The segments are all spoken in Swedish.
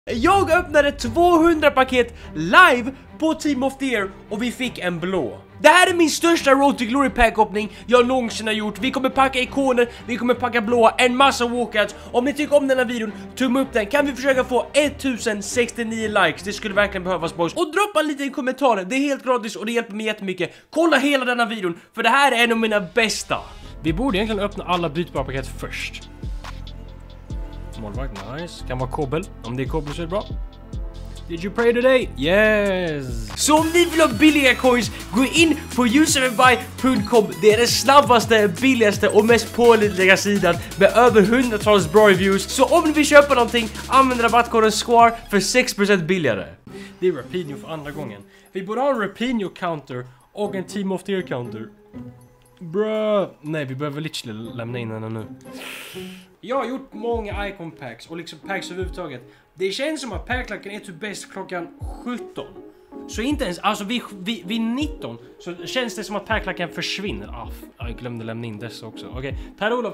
Jag öppnade 200 paket live på Team of the Year och vi fick en blå. Det här är min största Road to Glory pack-öppning jag någonsin har gjort. Vi kommer packa ikoner, vi kommer packa blåa, en massa walkouts. Om ni tycker om den här videon, tumma upp den. Kan vi försöka få 1069 likes? Det skulle verkligen behövas, boys. Och droppa en liten kommentar, det är helt gratis och det hjälper mig jättemycket. Kolla hela denna videon, för det här är en av mina bästa. Vi borde egentligen öppna alla bytbara paket först. Målvakt, nice. Kan vara kobbel. Om det är kobbel så är det bra. Did you pray today? Yes! Så om ni vill ha billiga coins, gå in på userbuy.com. Det är den snabbaste, billigaste och mest pålitliga sidan med över hundratals bra reviews. Så om ni vill köpa någonting, använd rabattkoden SQUAR för 6% billigare. Det är Rapinho för andra gången. Vi borde ha en Rapinho counter och en Team of the Year counter. Bruh. Nej, vi behöver literally lämna in den nu. Jag har gjort många icon packs och liksom packs överhuvudtaget. Det känns som att packlacken är typ bäst klockan 17. Så inte ens, alltså vid 19 så känns det som att packlacken försvinner. Jag glömde lämna in dessa också. Okej, Per-Olof.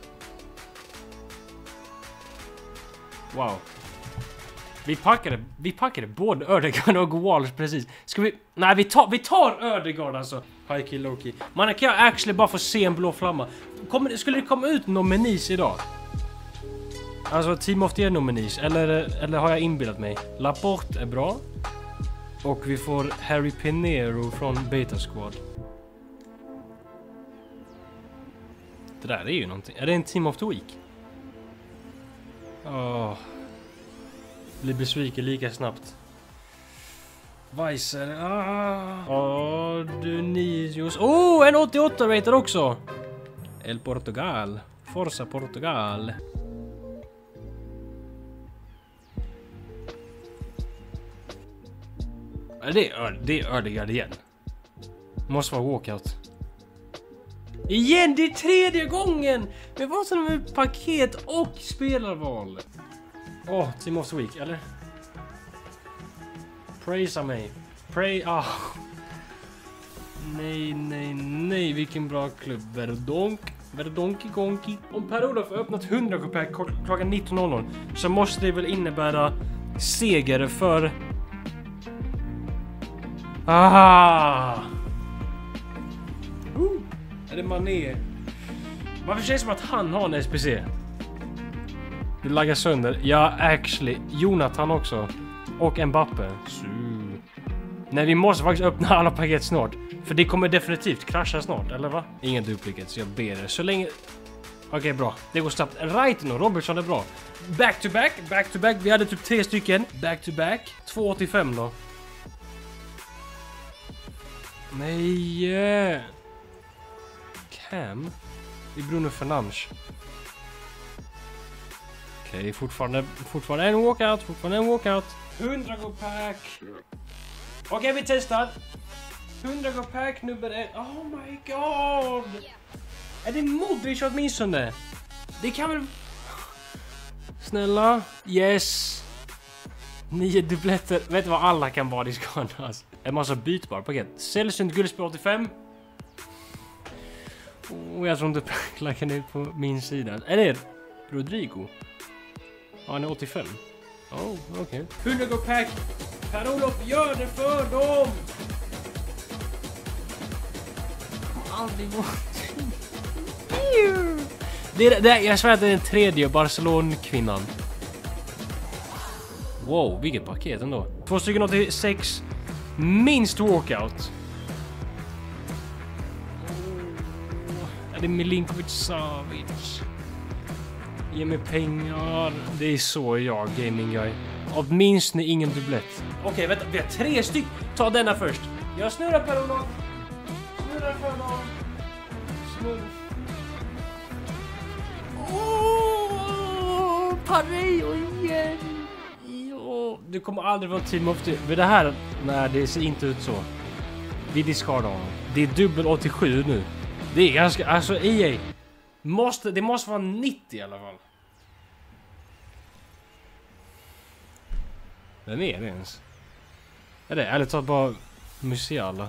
Wow. Vi packade både Ödegaard och Walsh precis. Ska vi... Nej, vi tar Ödegaard alltså. High key, low key. Man kan jag actually bara få se en blå flamma. Skulle det komma ut nominis idag? Alltså Team of the Year nominis. Eller har jag inbillat mig? Laporte är bra. Och vi får Harry Pinero från Beta Squad. Det där är ju någonting. Är det en Team of the Week? Blir besviken lika snabbt. Weiser. Dunizius. En 88 rated också. El Portugal. Forza Portugal. Det är Ödegaard igen. Måste vara walkout. Igen, det är tredje gången. Men vad som med paket och spelarval. Team of the Week, eller? Praisa mig. Nej, vilken bra klubb. Verdonki Gonki. Om Per-Olof har öppnat 100 pack klockan 19:00 så måste det väl innebära seger för... Är det Mané? Varför känns det som att han har en SPC? Det laggar sönder. Ja, actually. Jonathan också. Och Mbappe. Nej, vi måste faktiskt öppna alla paket snart. För det kommer definitivt krascha snart, eller va? Ingen duplicates, jag ber er. Så länge... Okej, bra. Det går snabbt. Right och Robertson är bra. Back to back. Vi hade typ 3 stycken. Back to back. 285 då. Nej. Cam. Det är Bruno Fernandes. Okej, fortfarande en walkout. 100 go pack. Okej, vi testar. 100 go pack nummer 1. Oh my god. Är det Modric åtminstone? Det kan väl... Snälla. Yes. 9 dubbletter. Vet du vad alla kan vara diskanas? En massa bytbara paket. Sällsynt guldspel 85. Jag tror inte packlacken är på min sida. Är det Rodrigo? Ja, han är 85. Okej. 100 go pack. Per-Olof, gör det för dem! Aldrig jag svär att det är den tredje Barcelona-kvinnan. Wow, vilket paket ändå. 2 stycken 86. Minst walkout. Är det Milinkovic Savic? Ge mig pengar. Det är så jag, gaming guy. Åtminstone ingen dubblett. Okej, vänta. Vi har 3 stycken. Ta denna först. Jag snurrar Per-Olof. Snurrar för någon. Snurr. Pareo igen. Du kommer aldrig vara Team of the... Vid det här... Nej, det ser inte ut så. Vi discardar honom. Det är dubbel 87 nu. Det är ganska... Alltså, EA. Det måste vara 90 i alla fall. Vem är det ens? Är det ärligt talat bara Musiala?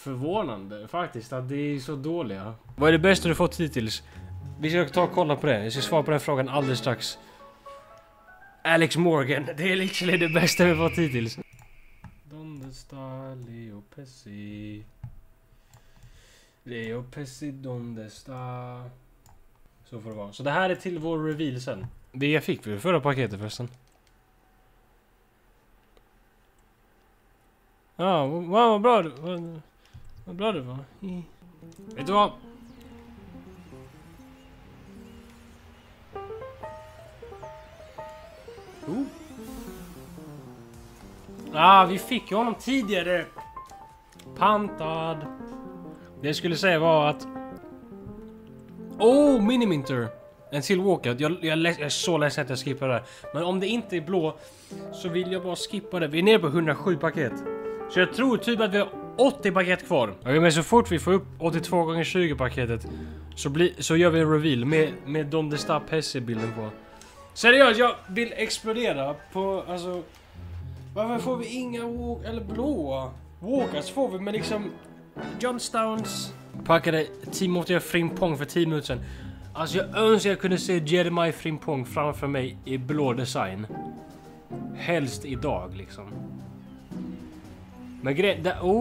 förvånande faktiskt att det är så dåliga. Vad är det bästa du fått hittills? Vi ska ta och kolla på det. Jag ska svara på den frågan alldeles strax. Alex Morgan. Det är liksom det bästa vi fått hittills. Donde está Leo Pesci? Leo Pesci, donde está? Så får det vara. Så det här är till vår reveal sen. Det fick vi förra paketet förresten. Ja, vad bra du. Vad bra du var. Vet du vad? Vi fick ju honom tidigare. Pantad. Det jag skulle säga var att... Miniminter. En till walkout. Jag är så ledsen att jag skippar det här. Men om det inte är blå så vill jag bara skippa det. Vi är nere på 107 paket. Så jag tror typ att vi har 80 paket kvar. Okej, men så fort vi får upp 82 x 20 paketet så gör vi en reveal med Donde está Pesci-bilden på. Seriöst, jag vill explodera på, alltså... Varför får vi inga eller blåa? Walkers får vi, men liksom... Johnstones packade Team of the Frimpong för 10 minuter sedan. Alltså jag önskar jag kunde se Jeremiah Frimpong framför mig i blå design. Helst idag liksom. Men grejen...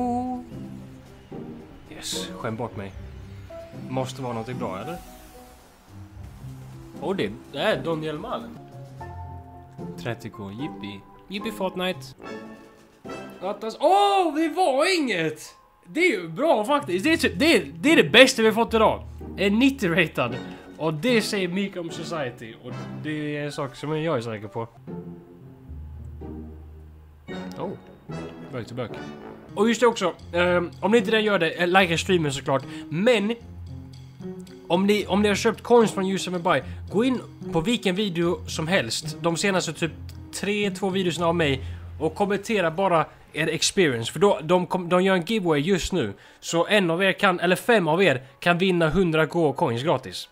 Yes, skäm bort mig. Måste vara något bra, eller? Det är Daniel Malen. 30k, Yippie Fortnite. Det var inget! Det är ju bra faktiskt. Det är det bästa vi har fått idag. En 90-ratad. Och det säger mycket om Society. Och det är en sak som jag är säker på. Back to back. Och just det också. Om ni inte redan gör det, likea streamen såklart. Men... Om ni har köpt coins från User gå in på vilken video som helst. De senaste typ 2 videorna av mig. Och kommentera bara er experience. För då, de gör en giveaway just nu. Så 5 av er kan vinna 100 coins gratis.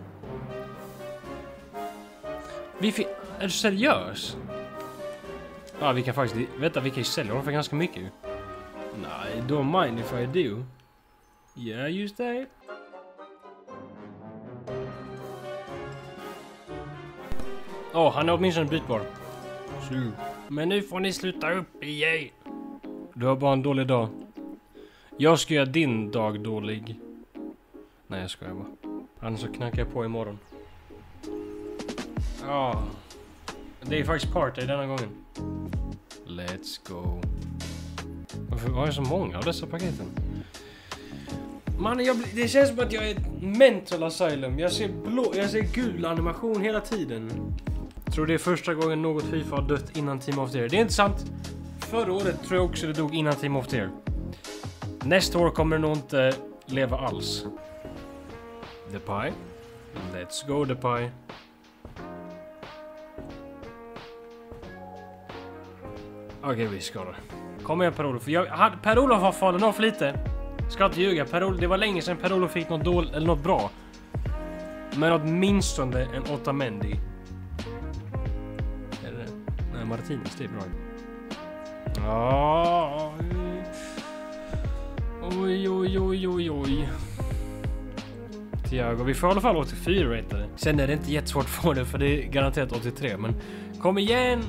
Är du seriös? Ja, vi kan faktiskt... Vänta, vi kan ju sälja dem för ganska mycket. Nej, don't mind if I do. Yeah, just det. Han är åtminstone bytbar. Men nu får ni sluta upp igen. Du har bara en dålig dag. Jag ska göra din dag dålig. Nej, jag skojar bara. Annars så knackar jag på imorgon. Det är faktiskt party denna gången. Let's go. Varför har jag så många av dessa paketen? Man, det känns som att jag är ett mental asylum. Jag ser gul animation hela tiden. Jag tror det är första gången något FIFA har dött innan Team of the Year. Det är inte sant. Förra året tror jag också det dog innan Team of the Year. Nästa år kommer det nog inte leva alls. The Pie. Let's go The Pie. Okej, vi ska då. Kom igen Per-Olof. Per-Olof har fallen av lite. Ska inte ljuga. Det var länge sedan Per-Olof fick något dåligt eller något bra. Men åtminstone en Otamendi. Eller nej, Martinez, det är bra. Oj. Thiago, vi får i alla fall 84 ratade. Sen är det inte jättesvårt att få det för det är garanterat 83, men kom igen!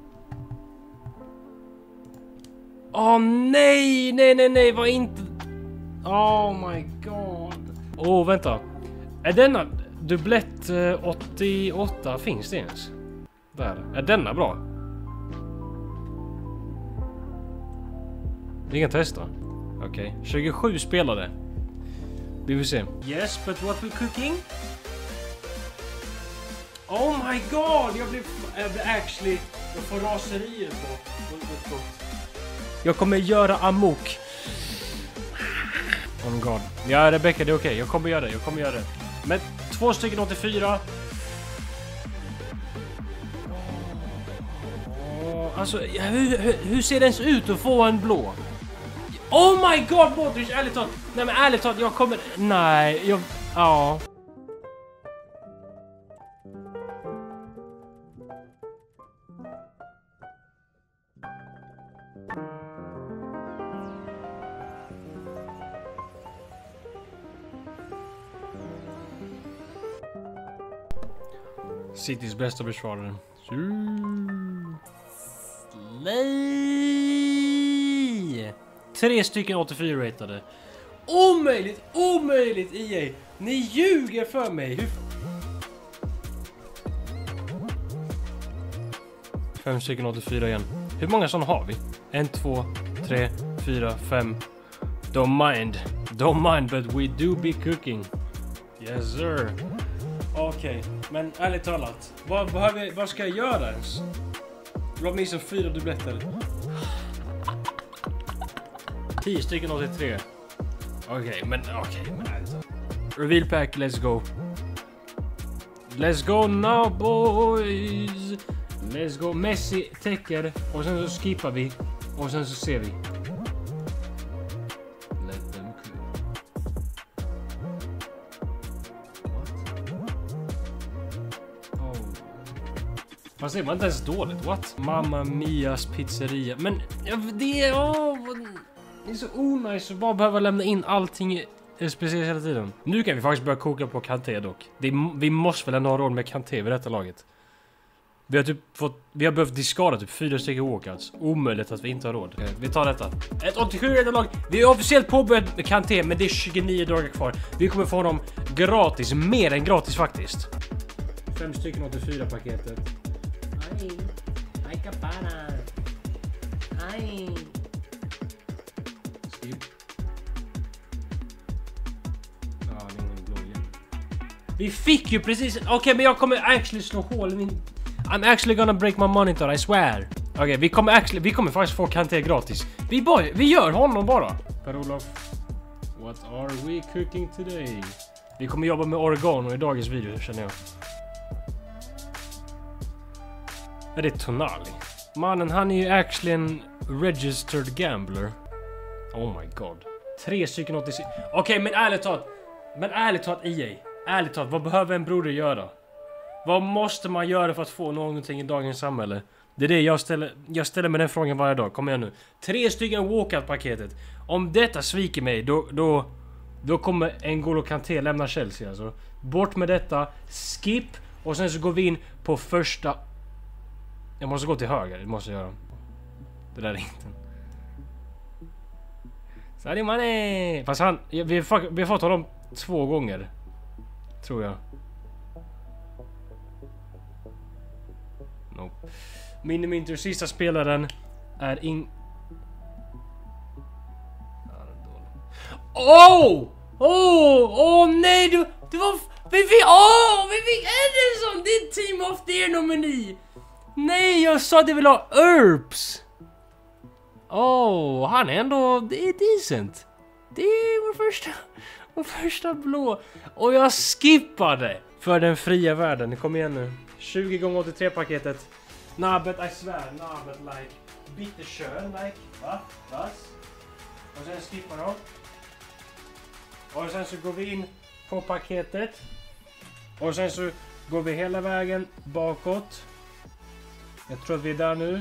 Nej, var inte... Oh my god. Vänta. Är denna dubblett 88, finns det ens? Där. Är denna bra? Vi kan testa. Okej. 27 spelare. Vi vill se. Yes, but what we're cooking? Oh my god! Jag blir actually... Jag får raserier på. Jag kommer göra amok. Oh god. Ja, Rebecca, det är okej. Jag kommer göra det. Men 2 stycken 84. Alltså, hur ser det ens ut att få en blå? Oh my god, Modric, ärligt talat. Nej, men ärligt talat, jag kommer... Nej, ja. Citys bästa försvarare. Nej! 3 stycken 84-ratade. Omöjligt EA. Ni ljuger för mig. 5 stycken 84 igen. Hur många sådana har vi? 1, 2, 3, 4, 5. Don't mind, but we do be cooking. Yes sir. Okej, men ärligt talat. Vad ska jag göra ens? Låt mig som 4 dubbletter. 10 stycken 83. Okej, men ärligt talat. Reveal pack, let's go. Let's go now boys. Let's go. Messi täcker. Och sen så skippar vi. Och sen så ser vi. Let them cook. Oh. Fast det var inte ens dåligt. What? Mamma Mias pizzeria. Men det är... det är så onajs att bara behöva lämna in allting speciellt hela tiden. Nu kan vi faktiskt börja koka på Kanté dock. Vi måste väl ändå ha råd med Kanté vid detta laget. Vi har behövt diskarda typ 4 stycken walkouts. Omöjligt att vi inte har råd. Okay, vi tar detta. Ett 87-lag. Vi har officiellt påbörjat med Kanté, men det är 29 dagar kvar. Vi kommer få honom gratis. Mer än gratis faktiskt. 5 stycken 84-paketet. Aj kapana. Aj. Skip. Ja, det är ingen blå igen. Vi fick ju precis... Okej, men jag kommer actually slå hål i min... I'm actually gonna break my monitor, I swear. Okej, vi kommer faktiskt få Kanté gratis. Vi gör honom bara. Per-Olof. What are we cooking today? Vi kommer jobba med oregano i dagens video, känner jag. Är det Tonali? Mannen, han är ju actually en registered gambler. Oh my god. 3 stycken 86. Okej, men ärligt talat EA. Ärligt talat, vad behöver en broder göra? Vad måste man göra för att få någonting i dagens samhälle? Det är det jag ställer mig den frågan varje dag. Kom igen nu. 3 stycken walkout-paketet. Om detta sviker mig, då kommer N'Golo Kanté lämna Chelsea alltså. Bort med detta. Skip. Och sen så går vi in på första... Jag måste gå till höger, det måste jag göra. Det där är inte... Sadio Mané! Fast vi har fått honom 2 gånger. Tror jag. Nope. Miniminter, sista spelaren är nej, du var... Vi fick Ederson, din Team of the Year nomini. Nej, jag sa det vill ha Earps. Han är ändå... Det är decent. Det är vår första blå. Och jag skippade för den fria världen. Kom igen nu. 20x83 paketet. Nabet, I swear. Nabet like. Bitterkön like. Va? Och sen skippar jag. Och sen så går vi in på paketet. Och sen så går vi hela vägen bakåt. Jag tror att vi är där nu.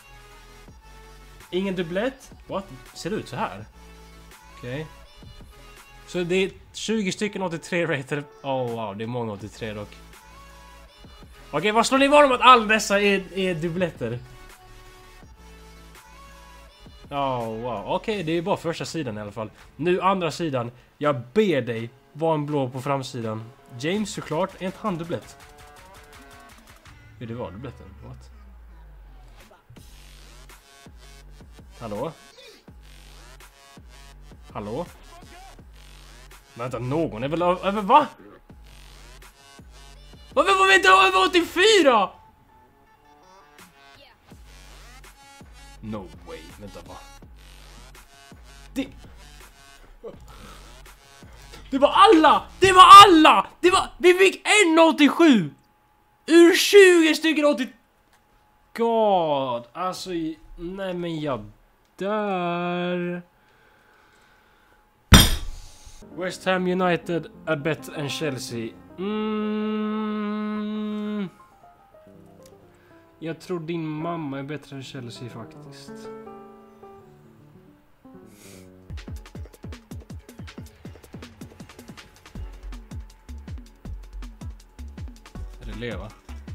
Ingen dubblett. What? Ser det ut så här? Okej. Så det är 20 stycken 83 rated. Wow, det är många 83 dock. Okej, vad slår ni var om att alla dessa är dubbletter? Wow. Okej, det är bara första sidan i alla fall. Nu andra sidan. Jag ber dig vara en blå på framsidan. James såklart, är inte han dubblett? Ja, det var dubbletten. What? Hallå? Vänta, någon är väl över... Va? Varför var vi inte över 84? No way, vänta va? Det var alla! Vi fick en 87! Ur 20 stycken 80... God, alltså... Nej men jag dör... West Ham United är bättre än Chelsea. Jag tror din mamma är bättre än Chelsea faktiskt. Är det leva?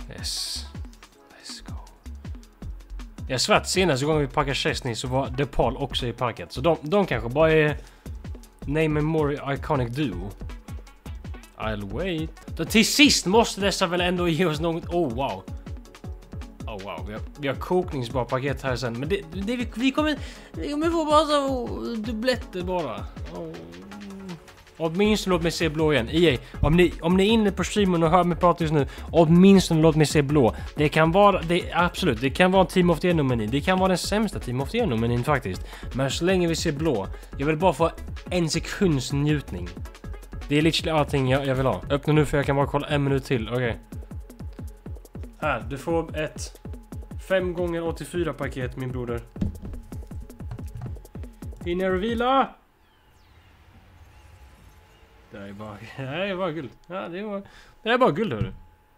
Yes. Let's go. Jag svart senaste gången vi packade Chesney så var DePaul också i packet. Så de kanske bara är name a more iconic duo. I'll wait. Då till sist måste dessa väl ändå ge oss något. Oh wow. Oh wow. Vi har kokningsbara paket här sen. Men vi kommer få bara så dubbletter bara. Oh. Åtminstone låt mig se blå igen. EA, om ni är inne på streamen och hör mig prata just nu, åtminstone låt mig se blå. Det kan vara, absolut, det kan vara en Team of the Year-nominering. Det kan vara den sämsta Team of the Year-nomineringen faktiskt. Men så länge vi ser blå, jag vill bara få en sekunds njutning. Det är literally allting jag vill ha. Öppna nu för jag kan bara kolla en minut till, okej. Här, du får ett 5x84 paket, min broder. Hinner du vila? Det är bara guld. Ja, det är bara guld, hörru.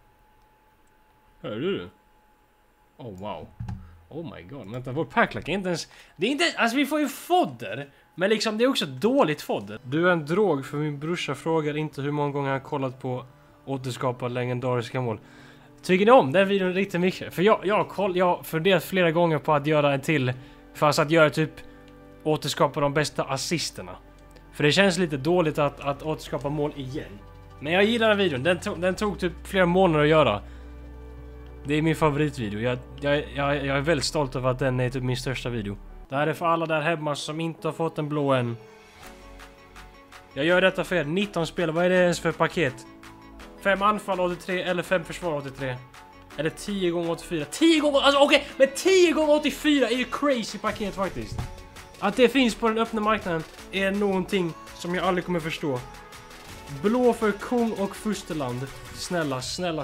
Hör du? Oh wow. Oh my god. Vänta, vår packlack är inte ens... Det är inte... Alltså vi får ju fodder. Men liksom det är också dåligt fodder. Du är en drog för min brorsa frågar inte hur många gånger han kollat på återskapa legendariska mål. Tycker ni om den videon riktigt mycket? För jag har funderat flera gånger på att göra en till. Fast att göra typ återskapa de bästa assisterna. För det känns lite dåligt att återskapa mål igen. Men jag gillar den videon. Den tog typ flera månader att göra. Det är min favoritvideo. Jag är väldigt stolt över att den är typ min största video. Det här är för alla där hemma som inte har fått en blå än. Jag gör detta för er. 19 spel. Vad är det ens för paket? 5 anfall 83 eller 5 försvar 83. Eller 10x84. 10 gånger... Alltså okej. Men 10x84 är ju crazy paket faktiskt. Att det finns på den öppna marknaden är någonting som jag aldrig kommer förstå. Blå för kung och fosterland. Snälla.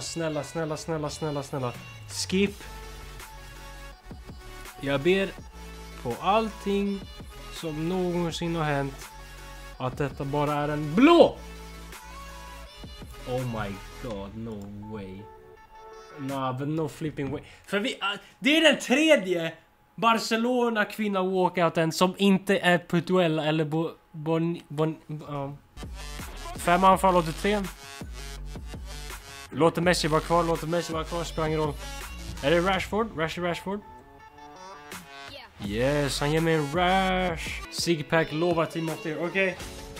Skip. Jag ber på allting som någonsin har hänt att detta bara är en blå. Oh my god, no way. Nah, but no flipping way. För det är den tredje Barcelona kvinna walkouten som inte är Putuella eller Fem anfall 83. Låter Messi vara kvar, spelar ingen roll. Är det Rashford? Rashford? Yes, han ger mig en Rash. Sigpack lovar Team of the Year, okej.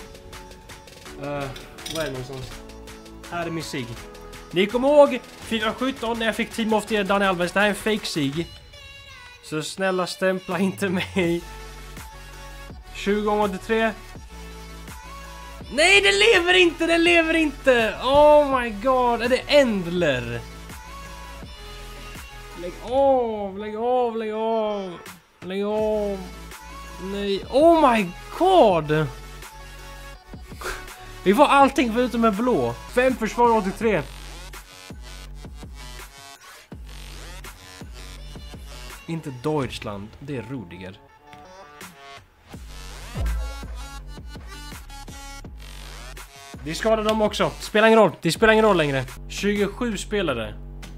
Vad är det någonstans? Här är min Sig. Ni kommer ihåg 4-17 när jag fick Team of the Year Dani Alves. Det här är en fake Sig. Så snälla stämpla inte mig. 20x83. Nej, den lever inte. Oh my god, är det Endler? Lägg av. Nej, oh my god. Vi får allting förutom en blå. 5 försvar 83. Inte Deutschland, det är Rudiger. Vi skadar dem också. Spelar ingen roll. Det spelar ingen roll längre. 27 spelare.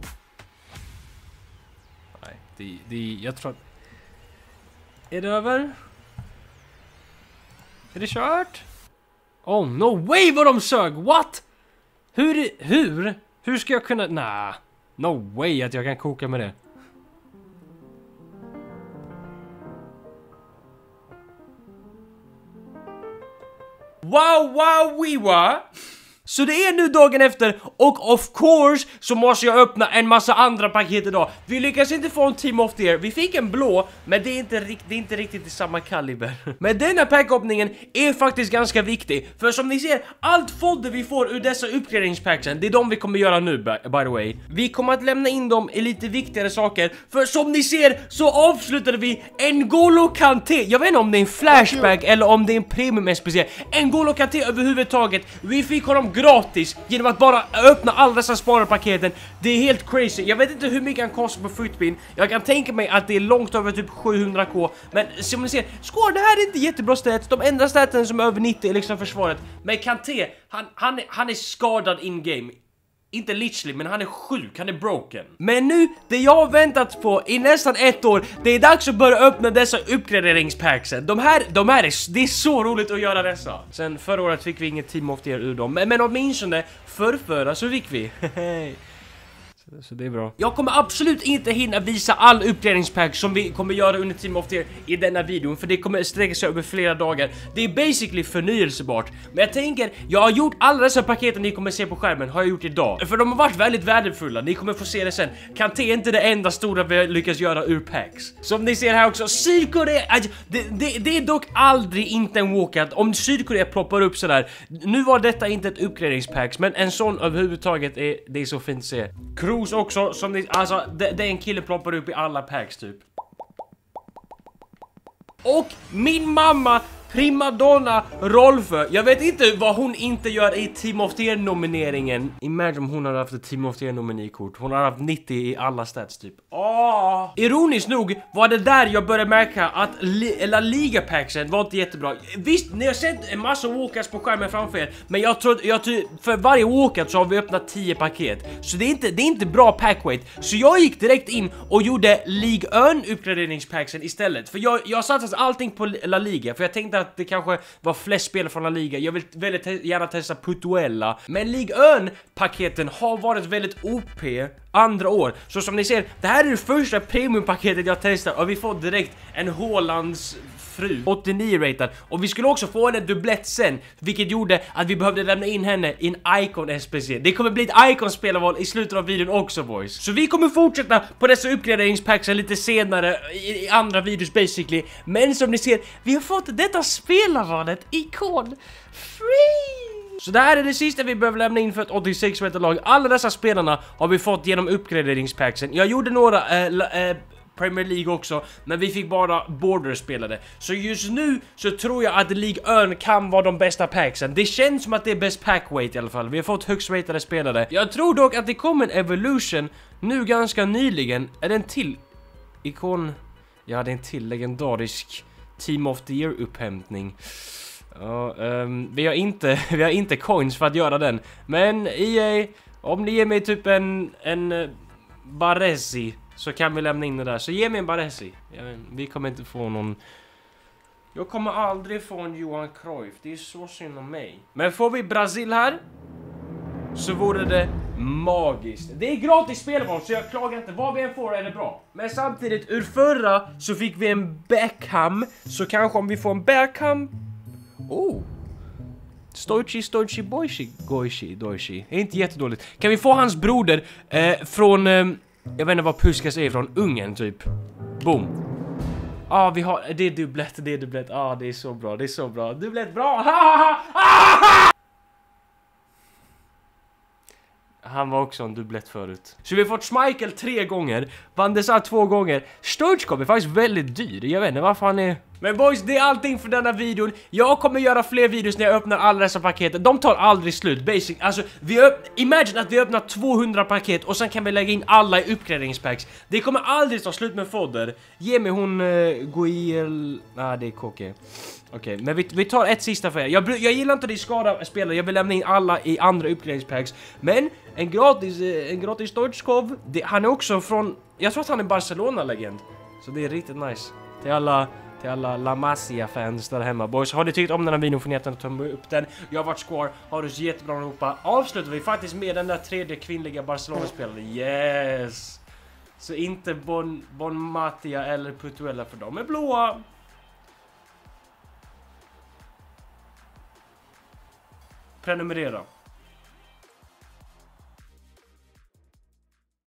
Nej, jag tror att... Är det över? Är det kört? Oh no way vad de sög. What? Hur ska jag kunna... Nah. No way att jag kan koka med det. Wow. Så det är nu dagen efter och of course så måste jag öppna en massa andra paket idag. Vi lyckas inte få en Team of the Year. Vi fick en blå, men det är inte riktigt i samma kaliber. Men denna packöppningen är faktiskt ganska viktig. För som ni ser, allt fodder vi får ur dessa uppgraderingspacksen, det är de vi kommer göra nu by the way. Vi kommer att lämna in dem i lite viktigare saker. För som ni ser så avslutade vi N'Golo Kanté. Jag vet inte om det är en flashback eller om det är en premium SPC. N'Golo Kanté överhuvudtaget. Vi fick honom gratis genom att bara öppna alla dessa spararpaketen. Det är helt crazy. Jag vet inte hur mycket han kostar på Footbin. Jag kan tänka mig att det är långt över typ 700k. Men som ni ser, skår, det här är inte jättebra stats. De enda statsen som är över 90 är liksom försvaret. Men Kanté, han är skadad in-game. Inte literally, men han är sjuk, han är broken. Men nu, det jag har väntat på i nästan ett år, det är dags att börja öppna dessa uppgraderingspacksen. Det är så roligt att göra dessa. Sen förra året fick vi inget Team of the Year ur dem, men åtminstone förrförra så fick vi. Så det är bra. Jag kommer absolut inte hinna visa all uppgraderingspack som vi kommer göra under Team of the Year i denna videon, för det kommer sträcka sig över flera dagar. Det är basically förnyelsebart. Men jag tänker, jag har gjort alla dessa paketen ni kommer se på skärmen, har jag gjort idag. För de har varit väldigt värdefulla, ni kommer få se det sen. Kanté är inte det enda stora vi har lyckats göra ur packs. Som ni ser här också, Sydkorea, det är dock aldrig inte en walkout om Sydkorea ploppar upp sådär. Nu var detta inte ett uppgraderingspacks, men en sån överhuvudtaget det är så fint att se. Kroos också, som ni, alltså det är en kille ploppar upp i alla packs typ. Och min mamma primadonna Rolfö. Jag vet inte vad hon inte gör i Team of the Year nomineringen. Imagine om hon hade haft ett Team of the Year nominikort. Hon har haft 90 i alla stats typ. Ironiskt nog var det där jag började märka att La Liga-packsen var inte jättebra. Visst, ni har sett en massa walkouts på skärmen framför er, men jag tror för varje walkout så har vi öppnat 10 paket. Så det är inte bra packweight. Så jag gick direkt in och gjorde Ligue 1 uppgraderingspacksen istället. För jag satsade allting på La Liga, för jag tänkte att det kanske var flest spel från La Liga. Jag vill väldigt gärna testa Putuella. Men Ligue 1-paketen har varit väldigt OP andra år. Så som ni ser, det här är det första premium-paketet jag testar, och vi får direkt en Haalands fru, 89 ratad. Och vi skulle också få en dubblett sen, vilket gjorde att vi behövde lämna in henne i en Icon SPC. Det kommer bli ett Icon-spelarval i slutet av videon också, boys. Så vi kommer fortsätta på dessa uppgraderingspacksen lite senare i andra videos basically. Men som ni ser, vi har fått detta spelarvalet, Icon Free! Så det här är det sista vi behöver lämna in för ett 86 meter lag. Alla dessa spelarna har vi fått genom uppgraderingspacksen. Jag gjorde några Premier League också, men vi fick bara border spelade. Så just nu så tror jag att Ligue 1 kan vara de bästa packsen. Det känns som att det är bäst packweight i alla fall. Vi har fått högst ratade spelare. Jag tror dock att det kommer en evolution nu ganska nyligen. Är det en till ikon? Ja, det är en till legendarisk Team of the Year upphämtning. Ja, vi har inte coins för att göra den. Men EA, om ni ger mig typ en Baresi, så kan vi lämna in det där. Så ge mig en Baresi. Vi kommer inte få någon. Jag kommer aldrig få en Johan Cruyff. Det är så synd om mig. Men får vi Brasil här, så vore det magiskt. Det är gratis spelval, så jag klagar inte. Vad vi än får är det bra. Men samtidigt, ur förra så fick vi en Beckham. Så kanske om vi får en Beckham. Stoichi, Goichi. Är inte jättedåligt. Kan vi få hans broder från, jag vet inte vad Puskas är ifrån, Ungern typ. Boom. Vi har, det är dubblett. Det är så bra. Dubblett, bra. Han var också en dubblett förut. Så vi har fått Schmeichel 3 gånger, Van der Sar 2 gånger. Stoichkov är faktiskt väldigt dyr. Jag vet inte varför han är. Men boys, det är allting för denna videon. Jag kommer göra fler videos när jag öppnar alla dessa paket. De tar aldrig slut, basic. Alltså, imagine att vi öppnar 200 paket och sen kan vi lägga in alla i uppgraderingspacks. Det kommer aldrig ta slut med fodder. Ge mig hon Guil. Det är KK. Okej, men vi tar ett sista för er. Jag gillar inte det skada spelare. Jag vill lämna in alla i andra uppgraderingspacks. Men en gratis Stoichkov, han är också från, jag tror att han är Barcelona-legend. Så det är riktigt nice. Till alla La Masia-fans där hemma, boys. Har ni tyckt om den här videon får ni jättegärna ta upp den. Jag har varit Square, har du så jättebra allihopa. Avslutar vi faktiskt med den där tredje kvinnliga Barcelona-spelaren. Yes! Så inte Bon Matia eller Putuella, för dem är blåa. Prenumerera.